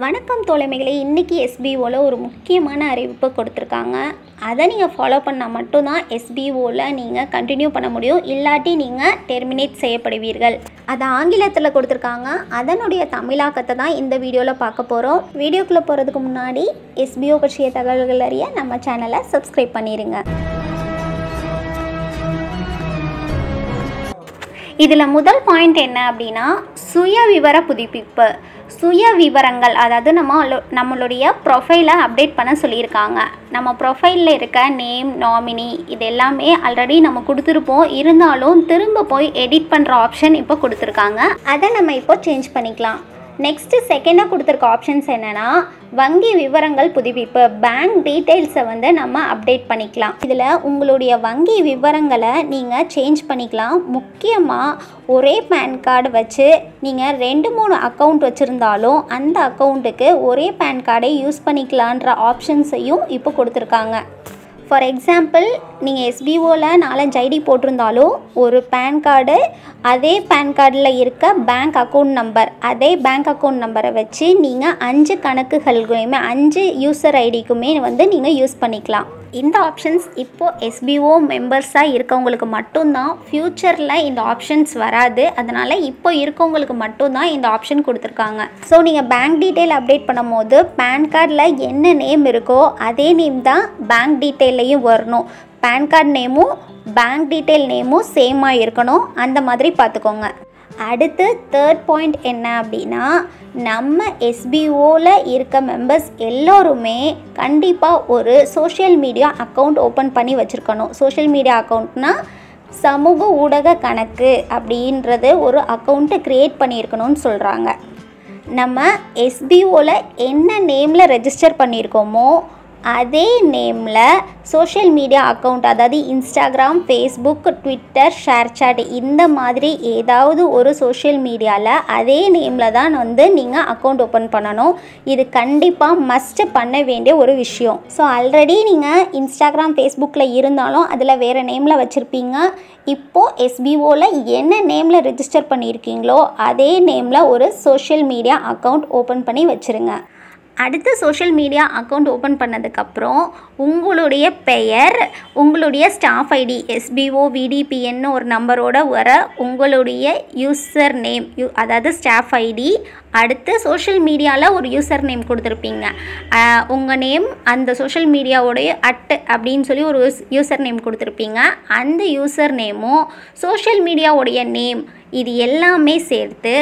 வணக்கம் தோழமைகளே, இன்றைக்கி எஸ்பிஓவில் ஒரு முக்கியமான அறிவிப்பு கொடுத்துருக்காங்க. அதை நீங்கள் ஃபாலோ பண்ணால் மட்டும்தான் எஸ்பிஓவில் நீங்கள் கண்டினியூ பண்ண முடியும், இல்லாட்டி நீங்கள் டெர்மினேட் செய்யப்படுவீர்கள். அதை ஆங்கிலத்தில் கொடுத்துருக்காங்க. அதனுடைய தமிழாக்கத்தை தான் இந்த வீடியோவில் பார்க்க போகிறோம். வீடியோக்குள்ளே போகிறதுக்கு முன்னாடி எஸ்பிஓ பற்றிய தகவல்கள் அறிய நம்ம சேனலை சப்ஸ்கிரைப் பண்ணிடுங்க. இதில் முதல் பாயிண்ட் என்ன அப்படின்னா, சுய விவர புதுப்பிப்பு. சுய விவரங்கள், அதாவது நம்மளுடைய ப்ரொஃபைலை அப்டேட் பண்ண சொல்லியிருக்காங்க. நம்ம ப்ரொஃபைலில் இருக்க நேம், நாமினி இது எல்லாமே ஆல்ரெடி நம்ம கொடுத்துருப்போம். இருந்தாலும் திரும்ப போய் எடிட் பண்ணுற ஆப்ஷன் இப்போ கொடுத்துருக்காங்க. அதை நம்ம இப்போ சேஞ்ச் பண்ணிக்கலாம். நெக்ஸ்ட்டு செகண்டாக கொடுத்துருக்க ஆப்ஷன்ஸ் என்னென்னா, வங்கி விவரங்கள் புதுப்பிப்பு. பேங்க் டீட்டெயில்ஸை நம்ம அப்டேட் பண்ணிக்கலாம். இதில் உங்களுடைய வங்கி விவரங்களை நீங்கள் சேஞ்ச் பண்ணிக்கலாம். முக்கியமாக ஒரே பேன் கார்டு வச்சு நீங்கள் 2-3 அக்கௌண்ட் வச்சுருந்தாலும் அந்த அக்கௌண்ட்டுக்கு ஒரே பேன் கார்டை யூஸ் பண்ணிக்கலான்ற ஆப்ஷன்ஸையும் இப்போ கொடுத்துருக்காங்க. ஃபார் எக்ஸாம்பிள், நீங்கள் எஸ்பிஓவில் 4-5 ஐடி போட்டிருந்தாலும் ஒரு பேன் கார்டு, அதே பேன் கார்டில் இருக்க பேங்க் அக்கௌண்ட் நம்பர், அதே பேங்க் அக்கௌண்ட் நம்பரை வச்சு நீங்கள் 5 கணக்குகளுக்குமே 5 யூசர் ஐடிக்குமே நீங்கள் யூஸ் பண்ணிக்கலாம். இந்த ஆப்ஷன்ஸ் இப்போது எஸ்பிஓ மெம்பர்ஸாக இருக்கவங்களுக்கு மட்டும்தான். ஃப்யூச்சரில் இந்த ஆப்ஷன்ஸ் வராது. அதனால் இப்போ இருக்கவங்களுக்கு மட்டும்தான் இந்த ஆப்ஷன் கொடுத்துருக்காங்க. ஸோ நீங்கள் பேங்க் டீட்டெயில் அப்டேட் பண்ணும் போது பேன் கார்டில் என்ன நேம் இருக்கோ அதே நேம் தான் பேங்க் டீட்டெயிலையும் வரணும். பேன் கார்டு நேமும் பேங்க் டீட்டெயில் நேமும் சேமாக இருக்கணும். அந்த மாதிரி பார்த்துக்கோங்க. அடுத்து தேர்ட் பாயிண்ட் என்ன அப்படின்னா, நம்ம எஸ்பிஓவில் இருக்க மெம்பர்ஸ் எல்லோருமே கண்டிப்பாக ஒரு சோஷியல் மீடியா அக்கௌண்ட் ஓப்பன் பண்ணி வச்சுருக்கணும். சோஷியல் மீடியா அக்கௌண்ட்னால் சமூக ஊடக கணக்கு அப்படின்றது ஒரு அக்கௌண்ட்டை க்ரியேட் பண்ணியிருக்கணும்னு சொல்கிறாங்க. நம்ம எஸ்பிஓவில் என்ன நேமில் ரெஜிஸ்டர் பண்ணியிருக்கோமோ அதே நேமில் சோஷியல் மீடியா அக்கௌண்ட், அதாவது இன்ஸ்டாகிராம், ஃபேஸ்புக், ட்விட்டர், ஷேர்சாட் இந்த மாதிரி ஏதாவது ஒரு சோஷியல் மீடியாவில் அதே நேமில் தான் நீங்கள் அக்கௌண்ட் ஓப்பன் பண்ணணும். இது கண்டிப்பாக மஸ்ட் பண்ண வேண்டிய ஒரு விஷயம். ஸோ ஆல்ரெடி நீங்கள் இன்ஸ்டாகிராம், ஃபேஸ்புக்கில் இருந்தாலும் அதில் வேறு நேமில் வச்சுருப்பீங்க. இப்போது எஸ்பிஓவில் என்ன நேமில் ரெஜிஸ்டர் பண்ணியிருக்கீங்களோ அதே நேமில் ஒரு சோஷியல் மீடியா அக்கௌண்ட் ஓப்பன் பண்ணி வச்சுருங்க. அடுத்து சோஷியல் மீடியா அக்கௌண்ட் ஓப்பன் பண்ணதுக்கப்புறம் உங்களுடைய பெயர், உங்களுடைய ஸ்டாஃப் ஐடி, எஸ்பிஓ விடிபிஎன்னு ஒரு நம்பரோட வர உங்களுடைய யூசர் நேம், அதாவது ஸ்டாஃப் ஐடி. அடுத்து சோஷியல் மீடியாவில் ஒரு யூசர் நேம் கொடுத்துருப்பீங்க. உங்கள் நேம், அந்த சோஷியல் மீடியாவோடைய அப்படின்னு சொல்லி ஒரு யூசர் நேம் கொடுத்துருப்பீங்க. அந்த யூசர் நேமும் சோஷியல் மீடியாவுடைய நேம் இது எல்லாமே சேர்த்து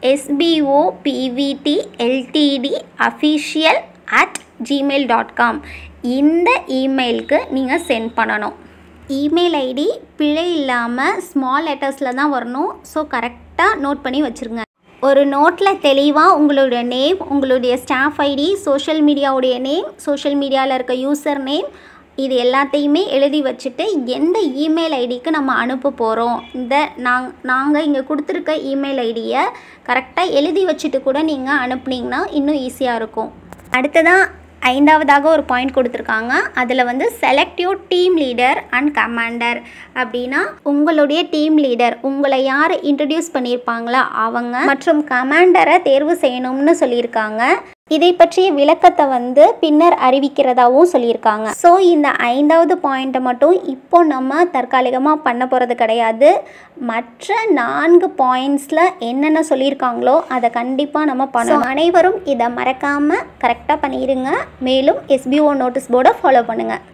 sbopvtltd@gmail.com இந்த இமெயிலுக்கு நீங்கள் சென்ட் பண்ணணும். இமெயில் ஐடி பிழை இல்லாமல் ஸ்மால் லெட்டர்ஸில் தான் வரணும். ஸோ கரெக்டாக நோட் பண்ணி வச்சுருங்க. ஒரு நோட்டில் தெளிவாக உங்களுடைய நேம், உங்களுடைய ஸ்டாஃப் ஐடி, சோஷியல் மீடியாவுடைய நேம், சோஷியல் மீடியாவில் இருக்க யூசர் நேம் இது எல்லாத்தையுமே எழுதி வச்சுட்டு எந்த இமெயில் ஐடிக்கு நம்ம அனுப்ப போகிறோம், இந்த நாங்கள் இங்கே கொடுத்துருக்க இமெயில் ஐடியை கரெக்டாக எழுதி வச்சுட்டு கூட நீங்கள் அனுப்புனீங்கன்னா இன்னும் ஈஸியாக இருக்கும். அடுத்ததான் 5ஆவதாக ஒரு பாயிண்ட் கொடுத்துருக்காங்க. அதில் select your team leader and commander அப்படின்னா, உங்களுடைய டீம் லீடர், உங்களை யார் இன்ட்ரடியூஸ் பண்ணியிருப்பாங்களா அவங்க மற்றும் கமாண்டரை தேர்வு செய்யணும்னு சொல்லியிருக்காங்க. இதை பற்றிய விளக்கத்தை பின்னர் அறிவிக்கிறதாகவும் சொல்லியிருக்காங்க. ஸோ இந்த 5ஆவது பாயிண்ட்டை மட்டும் இப்போ நம்ம தற்காலிகமாக பண்ண போகிறது கிடையாது. மற்ற 4 பாயிண்ட்ஸில் என்னென்ன சொல்லியிருக்காங்களோ அதை கண்டிப்பாக நம்ம பண்ணணும். அனைவரும் இதை மறக்காமல் கரெக்டாக பண்ணிடுங்க. மேலும் எஸ்பிஓ நோட்டீஸ் போர்டை ஃபாலோ பண்ணுங்கள்.